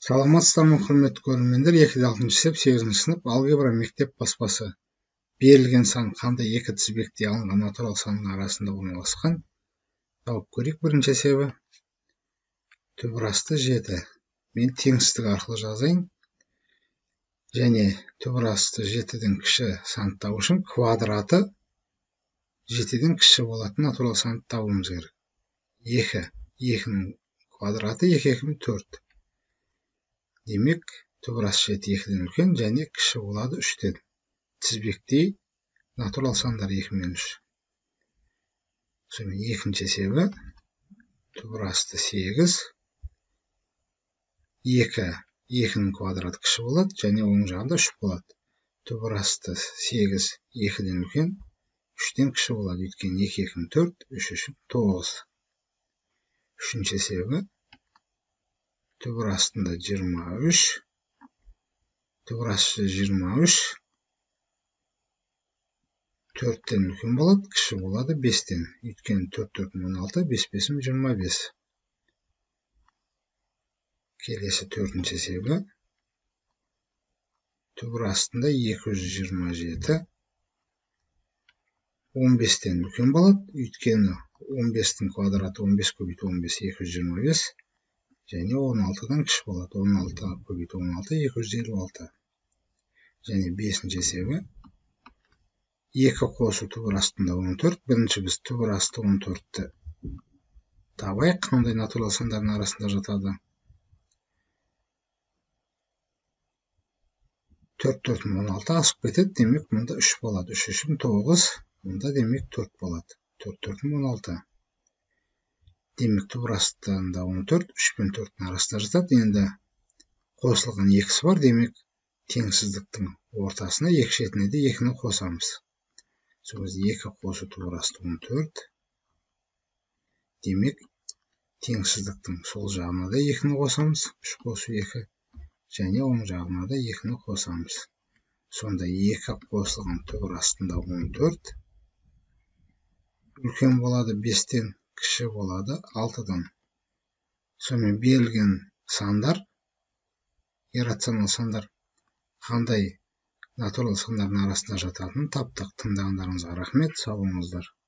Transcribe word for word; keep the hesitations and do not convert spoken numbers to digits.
Саламатсыздар ма, құрметті көрермендер? екі де алтыншы сынып сегізінші сынып алгебра мектеп баспасы. Берілген сан қандай екі тізбекте алынған натурал санның арасында орналасқан? Тауып көрейік. Бірінші есебі түбірасты жеті. Мен теңсіздік арқылы жазайын. Және түбірасты жетіден кіші санды табу үшін квадраты жетіден кіші болатын натурал санды табуымыз керек. екі. екінің квадраты екі екі төрт. Демек, түбірасты жеті екіден үлкен және кіші болады үштен. Тізбектей натурал сандар екі мен үш. Сонымен екінші есебі түбірасты сегіз. екі. екінің квадраты кіші болады және оң жағында үш болады. Түбірасты сегіз екіден үлкен, үштен кіші болады. Өйткені екі екі төрт, үш үш тоғыз. Үшінші есебі түбірастында жиырма үш. Түбірасты жиырма үш. төрттен үлкен болады, кіші болады бестен. Өйткені төрт төрт он алты, бес бес жиырма бес. Келесі төртінші есебі түбірастында екі жүз жиырма жеті. он бестен үлкен болады, өйткені он бестің квадраты он бес көбейту он бес екі жүз жиырма бес. Және он алтыдан кіші болады. он алты көбейту он алты екі жүз елу алты. Және бесінші есебі екі қосу түбірастында он төрт. Бірінші біз түбірасты он төртті табайық. Қандай натурал сандардың арасында жатады? төрт төрт он алты асып кетеді. Демек, мұнда үш болады. үш үш тоғыз. Мұнда демек төрт болады. төрт төрт он алты. Демек, түбірастында он төрт, үш пен төрттің арасында жатады. Енді қосылған екісі бар. Демек, теңсіздіктің ортасына екі шетіне де екіні қосамыз. Сол кезде екі қосу түбірасты он төрт. Демек, теңсіздіктің сол жағына да екіні қосамыз. үш қосу екі. Және оң жағына да екіні қосамыз. Сонда екі қосылған түбірастында он төрт. Үлкен болады бестен, кіші болады алтыдан. Сонымен берілген сандар, иррационал сандар қандай натурал сандардың арасында жататынын таптық. Тыңдағандарыңызға рахмет. Сау болыңыздар.